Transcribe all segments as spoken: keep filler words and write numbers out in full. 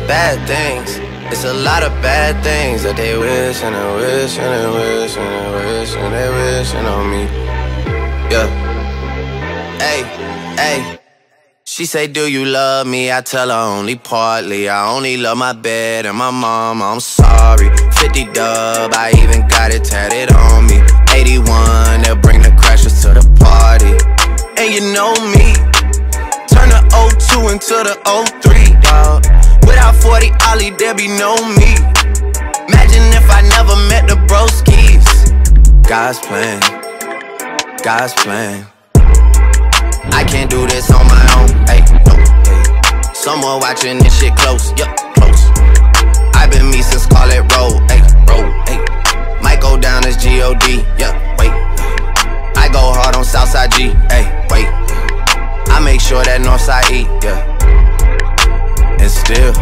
Bad things, it's a lot of bad things that they wish and they wish and they wish and they wish and they wishing on me. Yeah. Hey, hey. She say, do you love me? I tell her only partly. I only love my bed and my mom, I'm sorry. Fifty dub, I even got it tatted on me. Eighty-one, they'll bring the crashers to the party. And you know me, turn the oh two into the oh three, dawg. Without forty Ollie, there be no me. Imagine if I never met the broskies. God's plan, God's plan. I can't do this on my own, hey, no, hey. Someone watching this shit close, yup, close. I've been me since Scarlet Road, hey, road, hey. Might go down as G O D, yeah, wait. I go hard on Southside G, hey, wait. I make sure that Northside E, yeah. And still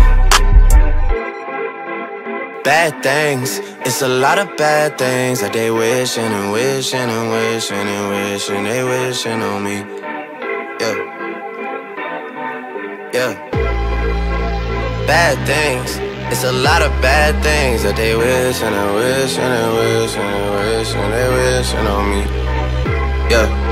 bad things, it's a lot of bad things that they wishing and wishing and wishing and wishing they wishing on me. Yeah, yeah. Bad things, it's a lot of bad things that they wish and they wish and they wish and they wish and they wishing on me. Yeah.